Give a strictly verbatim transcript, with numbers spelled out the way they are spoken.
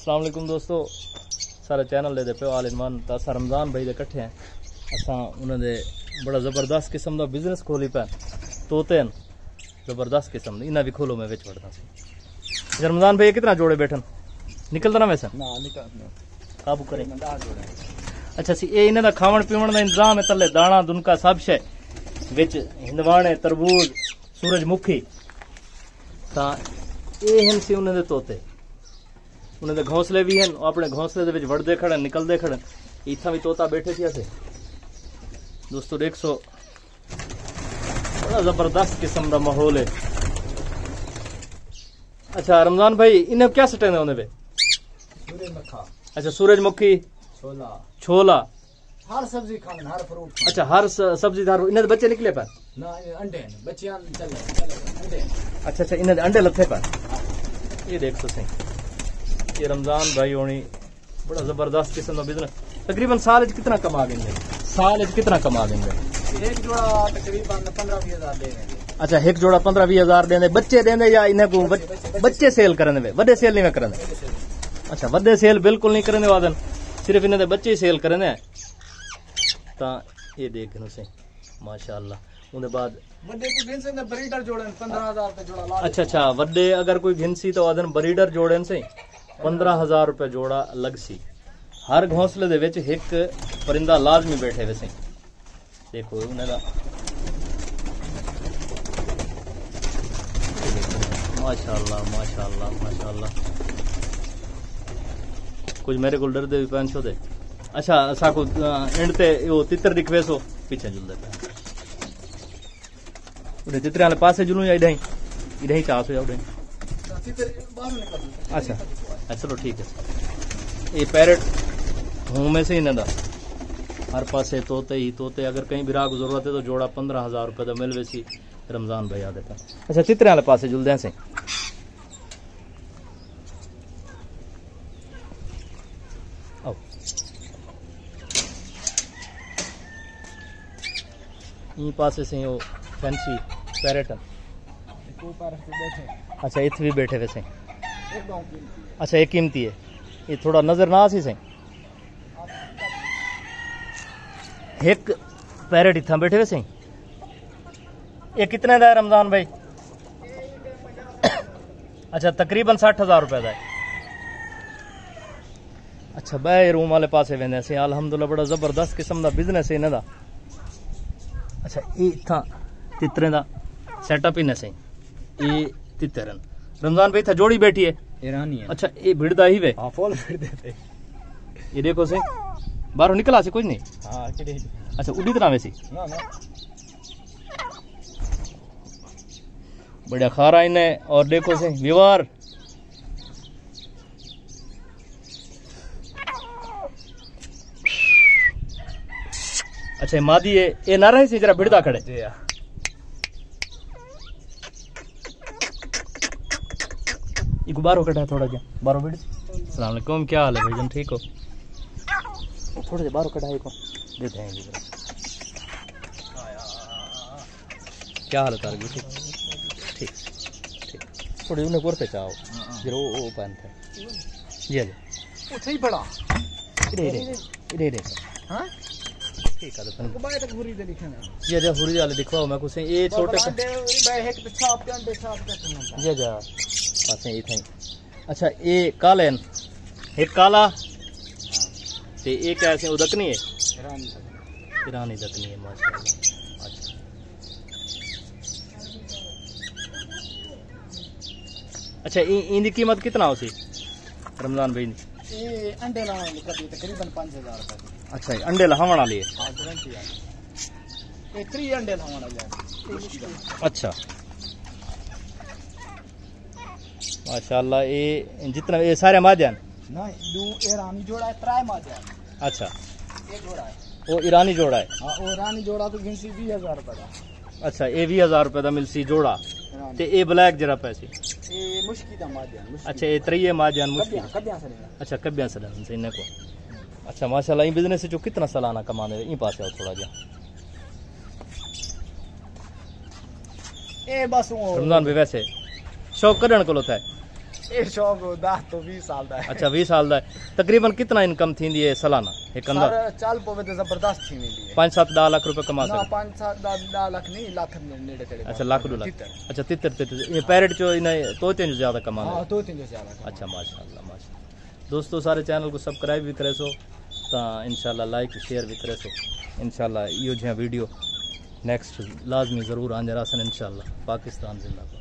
अस्सलाम वालेकुम दोस्तों, सारा चैनल दे पे आल ईमान ता असा रमज़ान भाई दे इकट्ठे हैं। असा उन्होंने बड़ा ज़बरदस्त किस्म का बिजनेस खोली पे तोते हैं, ज़बरदस्त किस्म इन्हें भी खोलो मैं बिच वड़दा सी। रमज़ान भाई कितना जोड़े बैठन निकलता ना वैसे ना निकल काबू करें अच्छा सी। ये इन्हें खावन पीवन का इंतजाम है, तले दाना दुनका सब शे विच हिंदवाने तरबूज सूरजमुखी ता ये हैं सी उन्हें तोते। उन्हें घोंसले भी हैं, अपने घोंसले दे विच वड़दे खड़े निकलते खड़े। इतना भी तोता बैठे थे ऐसे दोस्तों एक सौ बड़ा जबरदस्त किस्म का माहौल है। अच्छा रमजान भाई इन्हें क्या सटे ने उन्हें अच्छा सूरजमुखी छोला छोला हर सब्जी खाने हर फ्रूट खाने। अच्छा हर सब्जी हर इन्हें बच्चे निकले पर ना अंडे बच्चे चले चले अंडे। अच्छा अच्छा इन्हें अंडे लथे पर ये देख तो सही। ये रमजान भाई होनी बड़ा जबरदस्त किस्म का बिजनेस। तकरीबन साल कितना कमा देंगे साल कितना कमा देंगे? एक जोड़ा तकरीबन पंद्रह बीस हजार देंगे। अच्छा एक जोड़ा पंद्रह बीस हजार देंगे बच्चे देंगे या इन्हें को बच्चे, बच्चे, बच्चे सेल करेंगे वड्डे सेल नहीं करेंगे? अच्छा वड्डे सेल बिल्कुल नहीं करेंगे वादन सिर्फ इन्हें बच्चे ही सेल करेंगे। ता ये देख से माशाअल्लाह उनके बाद ब्रीडर जोड़े पंद्रह हजार रुपए जोड़ा। अच्छा अच्छा वड्डे अगर कोई घिनसी तो वादन ब्रीडर जोड़े से पंद्रह हजार रुपए जोड़ा अलग सी। हर घोंसले दे विच एक परिंदा लाजमी बैठे वैसे देखो उन्हें माशाअल्लाह माशाअल्लाह माशाअल्लाह कुछ मेरे को डर दे भी पैन छो दे। अच्छा असा को एंड ते वो तितर दिखवे सो पीछे जुल देता उन्हें तितरे वाले पासे जुलूं या इधर ही इधर ही चाह सो या उधर। अच्छा चलो ठीक है। ये पैरेट हूँ में से ही ना हर पासे तोते ही तोते। अगर कहीं भी राग जरूरत है तो जोड़ा पंद्रह हजार रुपये तो मिल वैसी रमजान भाई आ देता। अच्छा तितरे वाले पासे जुलदे से आओ इन पासे से वो फैंसी पैरेट अच्छा इत भी बैठे वैसे। अच्छा ये कीमती है ये थोड़ा नजर ना सी से एक पैरेट इतना बैठे वैसे। ये कितने का है रमजान भाई? अच्छा तकरीबन साठ हजार रुपए का है। अच्छा बाय रूम वाले पासे वेंदे से अल्हम्दुलिल्लाह बड़ा जबरदस्त किस्म का बिजनेस है इन्हें दा। अच्छा ये इतना तितरे का सेटअप इन्हें से ये तितरन रमजान भाई था जोड़ी बैठी है ईरानी है। अच्छा ये भिड़दा ही वे हां फुल भिड़ देते ये देखो से बाहर निकला से कुछ नहीं। हां चिड़ी अच्छा उड़ी तरह वैसी ना ना बढ़िया खा रहा इन्हें। और देखो से व्यवहार अच्छा मादी है ये ना रहे से जरा भिड़दा खड़े एक बारो कटा थोड़ा क्या बारो बिड़। अस्सलाम वालेकुम क्या हाल है भाईजान ठीक हो? थोड़े से बारो कटा को देते हैं इधर। क्या हाल है तार ठीक ठीक ठीक थोड़ी उन्हें करते चाहो जरा वो पहन थे जी जी वो सही बड़ा इधर इधर इधर इधर हां ठीक है तो को बाय तक हुरी दे दिखना ये जो हुरी वाले दिखवाओ मैं कुछ ये छोटे बाय एक पे छाप के अंडे छाप के जी जी पासे ये थे। अच्छा ये काले एक काला ते एक ऐसे उदकनी है ईरानी ईरानी दकनी है माशाल्लाह। अच्छा अच्छा इनकी कीमत कितना होती रमजान भाई? ये अंडे लाने का तकरीबन पाँच हजार रुपए। अच्छा अंडे लहावण वाली है हां गारंटी है ये तीन अंडे लहावण वाले। अच्छा माशाल्लाह ये जितना ये सारे माजान ना दो ईरानी जोड़ा है त्राय माजान। अच्छा ये जोड़ा है वो ईरानी जोड़ा है हां वो ईरानी जोड़ा तो गिनसी बीस हजार रुपए का। अच्छा ये बीस हजार रुपए का मिलसी जोड़ा ते ये ब्लैक जरा पैसे ये मुश्किल दा माजान। अच्छा ये त्रिये माजान मुश्किल कब्बियां से अच्छा कब्बियां से से इन्हें को। अच्छा माशाल्लाह ये बिजनेस जो कितना सालाना कमाने ये पास आओ थोड़ा जा ए बस रमजान भी वैसे शौक करण को था ये शौक दस तो बीस साल दा है। अच्छा बीस साल दा है। तकरीबन कितना इनकम थींदी है सालाना एक अंदर? सर चल पवे तो जबरदस्त थी मिली है। पाँच सात दस लाख रुपए कमा ना सकते? पाँच सात दस दस लाख नहीं, लाख नेड़े तेड़े। अच्छा लाख दो लाख। तितर। अच्छा तितर तितर ये पैरेट चो इन्हें तोते जो ज्यादा कमा हां तो तीन से ज्यादा। अच्छा माशाल्लाह माशाल्लाह। दोस्तों सारे चैनल को सब्सक्राइब भी करे सो तो इंशाल्लाह लाइक शेयर भी करे सो। इंशाल्लाह यो जो वीडियो नेक्स्ट लाजमी ज़रूर आने रासन इंशाल्लाह। पाकिस्तान जिंदाबाद।